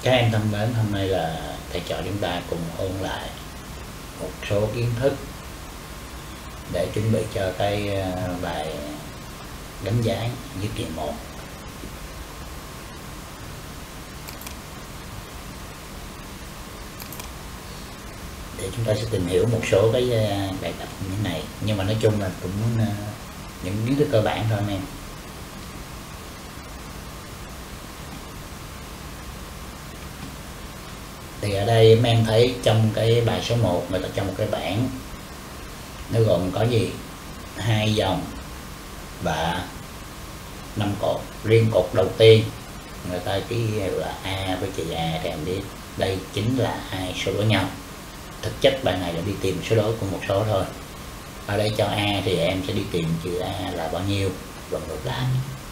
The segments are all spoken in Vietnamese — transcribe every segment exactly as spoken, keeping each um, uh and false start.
Các em thân mến, hôm nay là thầy trò chúng ta cùng ôn lại một số kiến thức để chuẩn bị cho cái bài đánh giá với kỳ một. Để chúng ta sẽ tìm hiểu một số cái bài tập như thế này, nhưng mà nói chung là cũng những kiến thức cơ bản thôi anh em. Thì ở đây em em thấy trong cái bài số một người ta cho một cái bảng, nó gồm có gì? Hai dòng và năm cột. Riêng cột đầu tiên người ta ký hiệu là A với chữ A, thì em biết đây chính là hai số đối nhau. Thực chất bài này là đi tìm số đối của một số thôi. Ở đây cho A thì em sẽ đi tìm chữ A là bao nhiêu và ngược lại.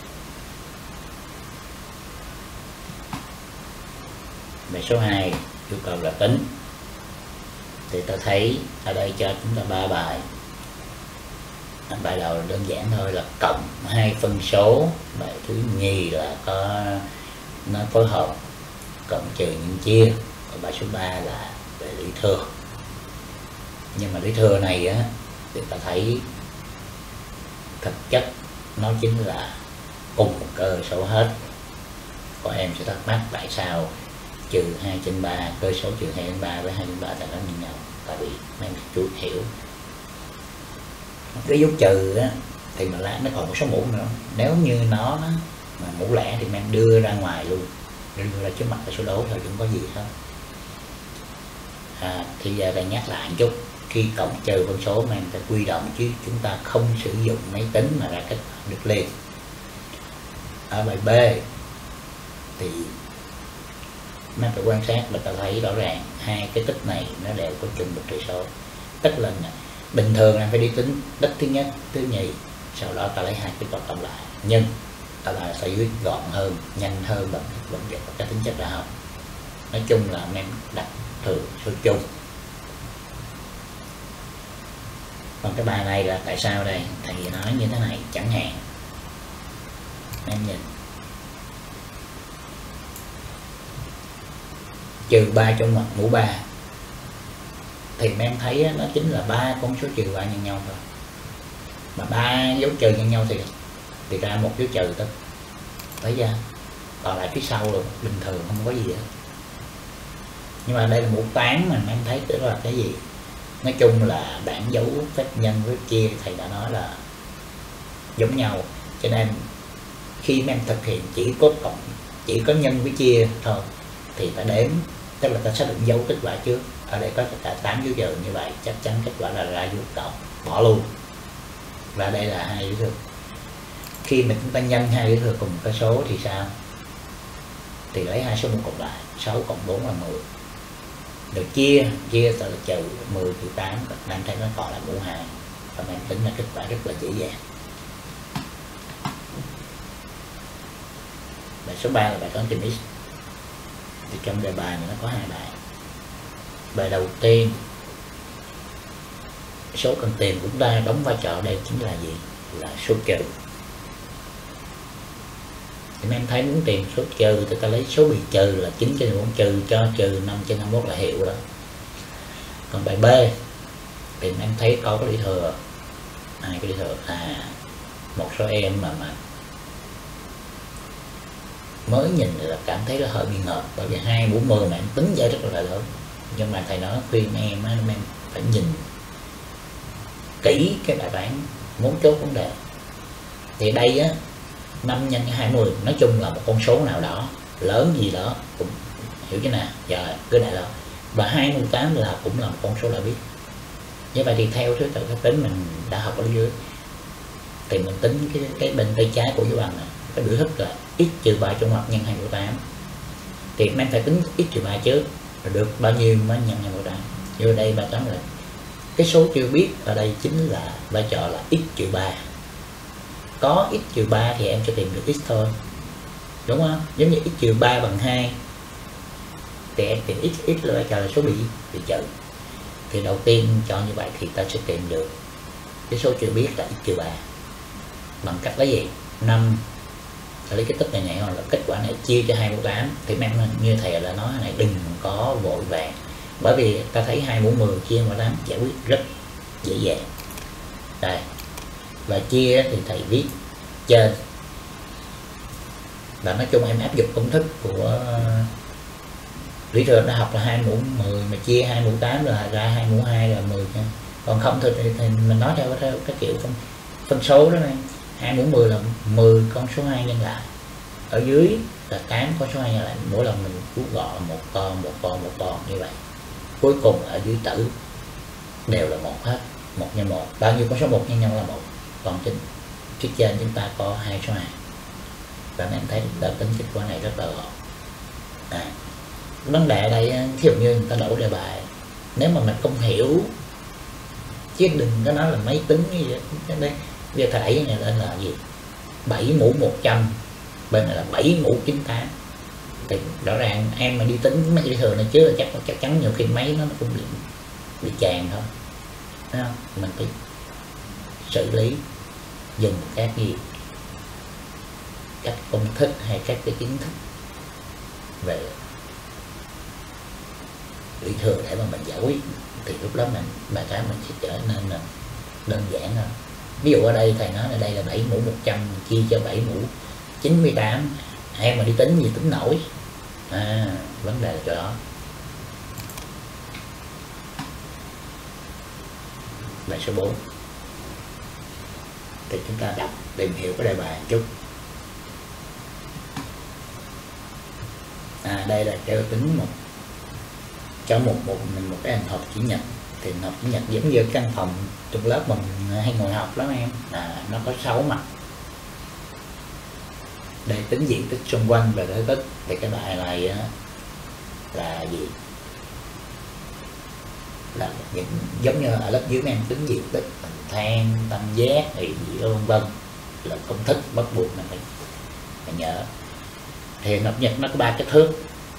Bài số hai yêu cầu là tính. Thì ta thấy ở đây cho chúng ta ba bài. Bài đầu là đơn giản thôi, là cộng hai phân số. Bài thứ nhì là có nó phối hợp cộng trừ nhân chia. Còn bài số ba là về lý thừa. Nhưng mà lý thừa này á thì ta thấy thực chất nó chính là cùng một cơ số hết. Có em sẽ thắc mắc tại sao trừ hai trên ba, cơ số trừ hai trên ba với hai trên ba tại nó như nhau. Tại vì mấy em chú hiểu cái dấu trừ á, thì mà lá nó còn một số mũ nữa. Nếu như nó mà mũ lẻ thì em đưa ra ngoài luôn, đưa ra trước mặt cái số đố thôi, không có gì hết. À, thì giờ đây nhắc lại một chút, khi cộng trừ phân số mà em phải quy đồng chứ chúng ta không sử dụng máy tính mà ra kết được liền. Ở bài B thì mình phải quan sát và ta thấy rõ ràng hai cái tích này nó đều có chung một trị số. Tức là bình thường em phải đi tính tích thứ nhất, thứ nhì, sau đó ta lấy hai cái cộng cộng lại. Nhưng ta là sẽ viết gọn hơn, nhanh hơn và vẫn được cái tính chất là học. Nói chung là em đặt thường số chung. Còn cái bài này là tại sao đây? Thầy nói như thế này, chẳng hạn em nhìn trừ ba trong mặt mũ ba thì em thấy nó chính là ba con số trừ ba nhân nhau thôi. Mà ba dấu trừ nhân nhau thì thì ra một dấu trừ thôi, thấy chưa? Còn lại phía sau rồi bình thường không có gì hết. Nhưng mà đây là mũ tám mà em thấy tức là cái gì? Nói chung là bảng dấu phép nhân với chia thầy đã nói là giống nhau, cho nên khi em thực hiện chỉ có cộng, chỉ có nhân với chia thôi thì ta đếm, tức là ta xác định dấu kết quả trước. Ở đây có cả tám dấu trừ, như vậy chắc chắn kết quả là ra dấu cộng, bỏ luôn. Và đây là hai dấu thừa. Khi mà chúng ta nhân hai dấu thừa cùng cái số thì sao? Thì lấy hai số một cộng lại, sáu cộng bốn là mười. Được chia, chia là trừ mười trừ tám, đang thấy nó còn là mũ hai. Và mình tính là kết quả rất là dễ dàng. Bài số ba là bài toán tìm x. Thì trong đề bài này nó có hai bài. Bài đầu tiên, số cần tìm của chúng ta đóng vai trò đây chính là gì? Là số trừ. Thì em thấy muốn tìm số trừ thì ta lấy số bị trừ là chín trên mười bốn trừ cho trừ năm trên năm mươi mốt là hiệu đó. Còn bài B thì em thấy có cái lý thừa, hai cái lý thừa. À, một số em mà mà mới nhìn là cảm thấy là hơi bị ngợp, bởi vì hai mũ mười mà em tính ra rất là lớn. Nhưng mà thầy nói khuyên em á, em phải nhìn kỹ cái bài toán muốn chốt vấn đề. Thì đây á, năm nhân hai mươi nói chung là một con số nào đó lớn gì đó, cũng hiểu chứ nào, giờ cứ đại là. Và hai mươi tám là cũng là một con số đã biết. Như vậy thì theo thứ tự phép tính mình đã học ở dưới thì mình tính cái, cái bên tay trái của dấu bằng này, cái biểu thức là x trừ ba trong ngoặc nhân hai mươi tám. Thì em phải tính x trừ ba trước, rồi được bao nhiêu mới nhân hai mươi tám. Như đây bài toán là cái số chưa biết ở đây chính là vai trò là x trừ ba. Có x trừ ba thì em sẽ tìm được x thôi, đúng không? Giống như x trừ ba bằng hai thì em tìm x, x là vai trò là số bị bị trừ. Thì đầu tiên cho như vậy thì ta sẽ tìm được cái số chưa biết là x trừ ba bằng cách lấy gì? năm lấy cái tích này nhảy hoặc là kết quả này chia cho hai mũ tám thì em như thầy là nói này đừng có vội vàng, bởi vì ta thấy hai mũ mười chia mũ tám giải quyết rất dễ dàng. Đây, và chia thì thầy viết trên, và nói chung em áp dụng công thức của lý thừa đã học là hai mũ mười mà chia hai mũ tám là ra hai mũ hai là mười nha. Còn không thì, thì, thì mình nói theo, theo cái kiểu phân, phân số đó này, hai mũ mười là mười con số hai nhân lại, ở dưới là tám con số hai nhân lại, mỗi lần mình rút gọn một con một con một con như vậy, cuối cùng ở dưới tử đều là một hết, một nhân một, bao nhiêu con số một nhân nhân là một, còn trên phía trên chúng ta có hai số hai, và em thấy đợt tính kết quả này rất là gọn. À, vấn đề ở đây ví dụ như người ta đổ đề bài, nếu mà mình không hiểu chứ đừng có nói là máy tính như vậy. Đây bây giờ thầy đẩy này lên là gì, bảy mũ một trăm, bên này là bảy mũ chín tám, thì rõ ràng em mà đi tính mấy cái thường này chứ chắc chắc chắn nhiều khi máy nó cũng bị bị tràn thôi, thấy không? Mình phải xử lý dùng các gì, các công thức hay các cái kiến thức về lý thừa để mà mình giải quyết, thì lúc đó mình bài toán mình sẽ trở nên là đơn giản hơn. Ví dụ ở đây thầy nói là đây là bảy mũ một trăm chia cho bảy mũ chín mươi tám, em mà đi tính gì tính nổi. À, vấn đề là chỗ đó. Bài số bốn thì chúng ta đọc tìm hiểu cái đề bài một chút. À, đây là cho tính một cho một một mình một cái hình hộp chữ nhật, thì hộp chữ nhật giống như căn phòng trong lớp mình hay ngồi học lắm em, à, nó có sáu mặt. Đây tính diện tích xung quanh và thể tích, thì cái bài này á, là gì, là những giống như ở lớp dưới em tính diện tích hình thang tam giác thì gì vân vân, là công thức bắt buộc mình phải, phải nhớ. Thì hộp nhật nó có ba kích thước,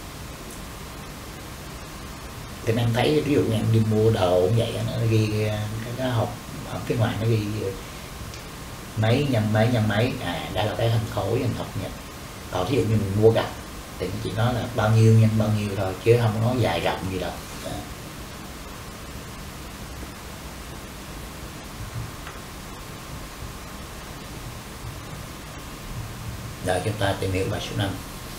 thì em thấy ví dụ như em đi mua đồ cũng vậy, nó ghi cái, cái hộp ở phía ngoài nó ghi mấy nhân mấy nhân mấy, à đây là cái hình khối hình hộp nhật. Còn ví dụ như mình mua gạch thì nó chỉ nói là bao nhiêu nhân bao nhiêu thôi, chứ không có nói dài rộng gì đâu. À. Rồi chúng ta tìm hiểu bài số năm.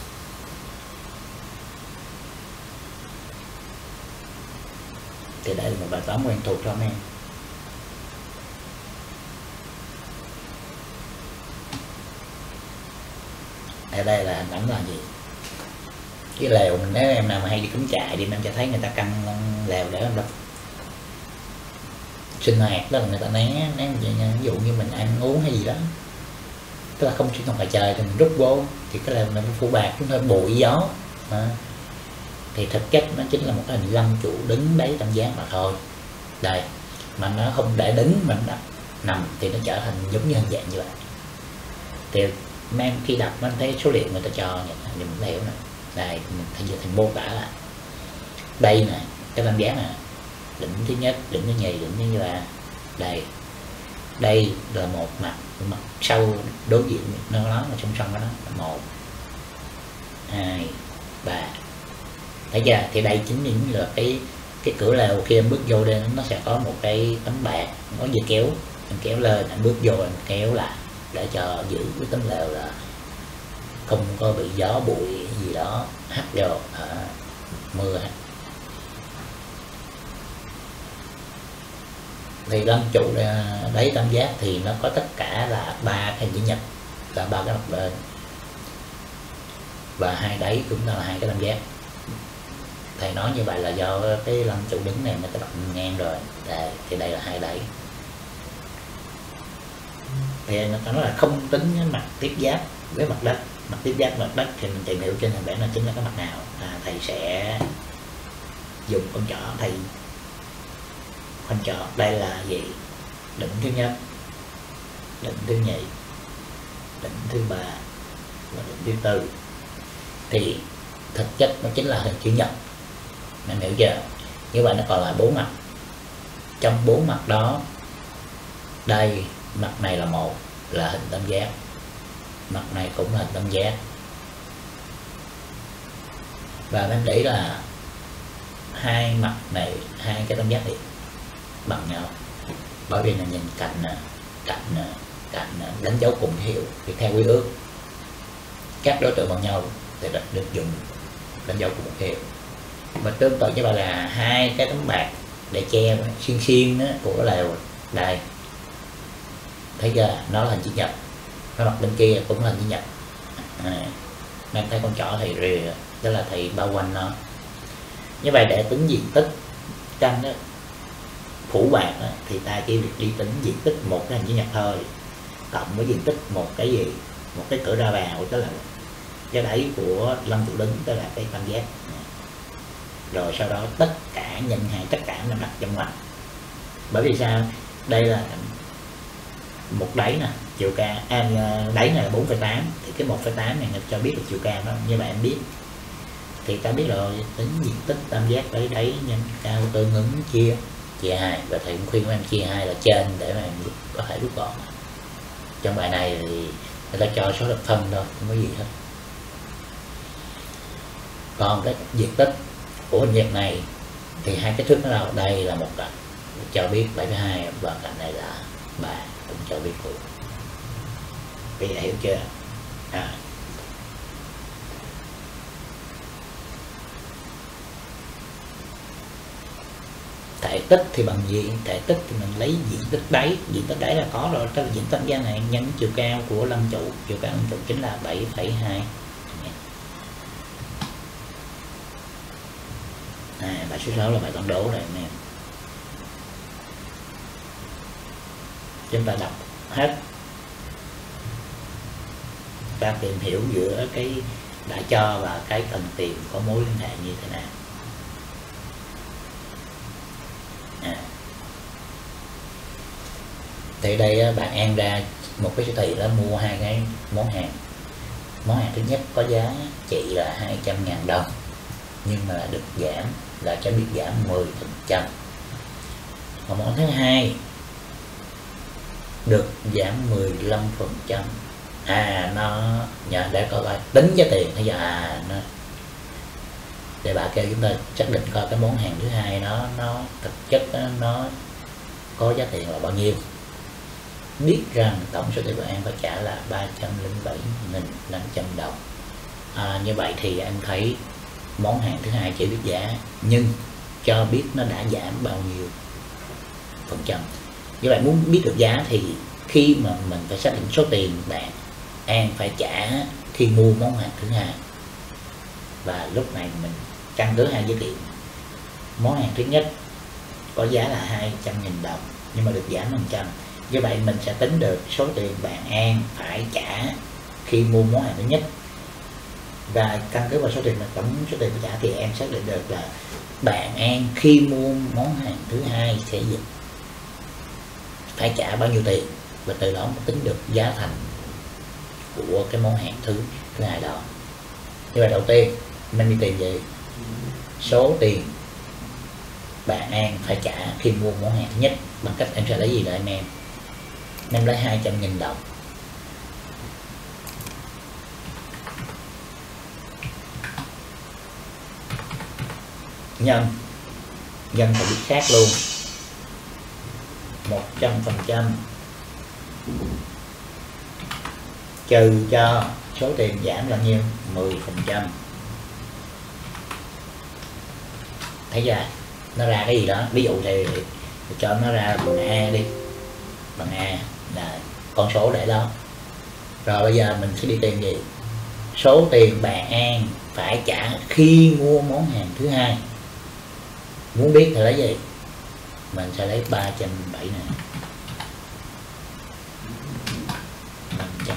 Thì đây là một bài toán quen thuộc cho mấy em. Ở đây là hình ảnh là gì, cái lèo mình, nếu em nào mà hay đi cắm trại đi em sẽ thấy người ta căng lèo để em đập sinh hoạt, đó là người ta né né ví dụ như mình ăn uống hay gì đó, tức là không sinh hoạt ngoài trời thì mình rút vô thì cái lèo mình phủ bạc chúng ta bụi gió. À, thì thực chất nó chính là một cái hình lăng trụ đứng đấy tam giác mà thôi. Đây mà nó không để đứng mình đặt nằm thì nó trở thành giống như hình dạng như vậy. Thì em khi đọc mình thấy số liệu người ta cho những lẻo này, đây mình thay giờ thành mô tả lại. Đây nè, cái tam giác nè, đỉnh thứ nhất, đỉnh thứ nhì, đỉnh thứ ba. Đây đây là một mặt, mặt sau đối diện nó nói là song song đó, một hai ba, thấy chưa? Thì đây chính là cái cái cửa lều, khi em bước vô đây nó sẽ có một cái tấm bạc có dây kéo, em kéo lên, em bước vô em kéo lại để cho giữ cái tấm lều là không có bị gió bụi gì đó hắt vô, à, mưa. Thì lăng trụ đáy tam giác thì nó có tất cả là ba cái chữ nhật, là ba cái mặt bên, và hai đáy cũng là hai cái tam giác. Thầy nói như vậy là do cái lăng trụ đứng này nó có đặt ngang rồi. Đây, thì đây là hai đáy. Thì nó nói là không tính cái mặt tiếp giáp với mặt đất. Mặt tiếp giáp mặt đất thì mình tìm hiểu trên hình vẽ là chính là cái mặt nào. À, thầy sẽ dùng con trỏ, thầy con trỏ đây là gì? Đỉnh thứ nhất, đỉnh thứ nhì, đỉnh thứ ba và đỉnh thứ tư. Thì thực chất nó chính là hình chữ nhật, mình hiểu chưa? Như vậy nó còn lại bốn mặt. Trong bốn mặt đó, đây mặt này là một, là hình tam giác, mặt này cũng là tam giác, và em để ý là hai mặt này, hai cái tam giác này bằng nhau, bởi vì là nhìn cạnh nè, cạnh nè, cạnh nè, đánh dấu cùng hiệu thì theo quy ước các đối tượng bằng nhau thì được dùng đánh dấu cùng một hiệu. Và tương tự như vậy là hai cái tấm bạc để che xiên xiên đó, của cái lều đây, thấy chưa, nó là hình chữ nhật, cái mặt bên kia cũng là hình chữ nhật. À, đang thấy con trỏ thì rìa, tức là thì bao quanh nó. Như vậy để tính diện tích tranh đó, phủ bạc đó, thì ta chỉ việc đi tính diện tích một cái hình chữ nhật thôi, cộng với diện tích một cái gì, một cái cửa ra vào, tức là cái đáy của lăng trụ đứng, tức là cái tam giác. Rồi sau đó tất cả nhân hai, tất cả nó đặt trong ngoặc. Bởi vì sao? Đây là một đáy nè, chiều cao à, đáy này là bốn phẩy tám, thì cái một phẩy tám này nó cho biết được chiều cao đó. Như bạn biết thì ta biết rồi, tính diện tích tam giác với đáy nhân cao tương ứng chia chia hai, và thầy cũng khuyên các em chia hai là trên để mà em có thể rút gọn. Trong bài này thì người ta cho số lập phân thôi, không có gì hết. Còn cái diện tích của hình nhật này thì hai cái thước nó đâu, đây là một cạnh cho biết bảy phẩy hai, và cạnh này là ba cũng cho biết của. Bây giờ hiểu chưa? À. Thể tích thì bằng gì? Thể tích thì mình lấy diện tích đáy, diện tích đáy là có rồi, tức là diện tích gian này nhân chiều cao của lăng trụ, chiều cao lăng trụ chính là bảy phẩy hai. À, bài số sáu là bài toán đố này nè. Chúng ta đọc hết, ta tìm hiểu giữa cái đã cho và cái cần tìm có mối liên hệ như thế nào. À. Thì đây bạn An ra một cái siêu thị đó mua hai cái món hàng. Món hàng thứ nhất có giá trị là hai trăm ngàn đồng, nhưng mà được giảm là cho biết giảm mười phần trăm. Còn món thứ hai được giảm mười lăm phần trăm. À, nó nhà để coi coi tính giá tiền bây giờ, à nó để bà kêu chúng ta xác định coi cái món hàng thứ hai nó nó thực chất đó, nó có giá tiền là bao nhiêu. Biết rằng tổng số tiền bạn An phải trả là ba trăm lẻ bảy nghìn năm trăm đồng. À, như vậy thì anh thấy món hàng thứ hai chỉ biết giá nhưng cho biết nó đã giảm bao nhiêu phần trăm. Như vậy muốn biết được giá thì khi mà mình phải xác định số tiền bạn An phải trả khi mua món hàng thứ hai, và lúc này mình căn cứ hai giá trị. Món hàng thứ nhất có giá là hai trăm nghìn đồng nhưng mà được giảm phần trăm. Như vậy mình sẽ tính được số tiền bạn An phải trả khi mua món hàng thứ nhất, và căn cứ vào số tiền mà tổng số tiền phải trả thì em xác định được là bạn An khi mua món hàng thứ hai sẽ phải trả bao nhiêu tiền, và từ đó tính được giá thành của cái món hàng thứ thứ hai đó. Như vậy đầu tiên mình đi tìm gì? Số tiền bạn An phải trả khi mua món hàng thứ nhất, bằng cách em sẽ lấy gì để anh em? Em lấy hai trăm nghìn đồng nhân nhân phải biết khác luôn một trăm phần trăm trừ cho số tiền giảm là nhiêu? mười phần trăm. Thấy chưa? Nó ra cái gì đó, ví dụ thì, thì cho nó ra bằng A đi, bằng A là con số để đó. Rồi bây giờ mình sẽ đi tìm gì? Số tiền bạn An phải trả khi mua món hàng thứ hai. Muốn biết thì lấy gì? Mình sẽ lấy ba trăm bảy này, năm trăm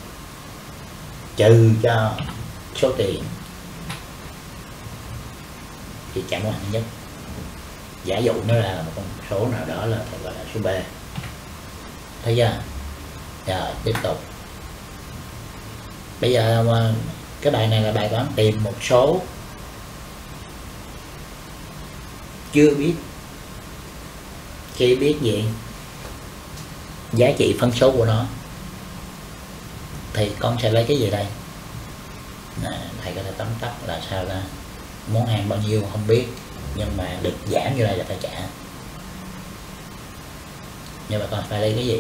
trừ cho số tiền thì trả món hàng thứ nhất. Giả dụ nó là một con số nào đó là gọi là số B. Thấy chưa? Rồi tiếp tục. Bây giờ cái bài này là bài toán tìm một số chưa biết, chỉ biết gì? Giá trị phân số của nó. thì con sẽ lấy cái gì đây? Nè, thầy có thể tóm tắt là sao ra, món ăn bao nhiêu không biết, nhưng mà được giảm như đây là phải trả. Nhưng mà con phải lấy cái gì?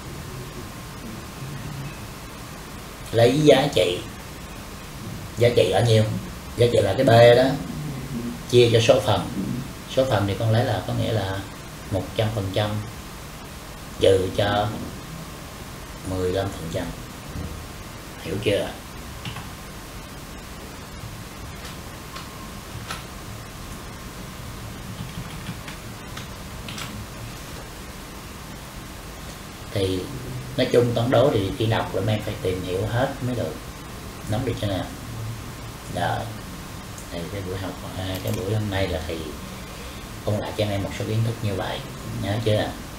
Lấy giá trị. Giá trị ở nhiêu? Giá trị là cái B đó, chia cho số phần. Số phần thì con lấy là có nghĩa là một trăm phần trăm trừ cho mười lăm phần trăm. Hiểu chưa? Thì nói chung toán đố thì khi đọc là em phải tìm hiểu hết mới được, nắm được chưa nào? Rồi thì cái buổi học cái buổi hôm nay là thầy ôn lại cho em một số kiến thức như vậy, nhớ chưa?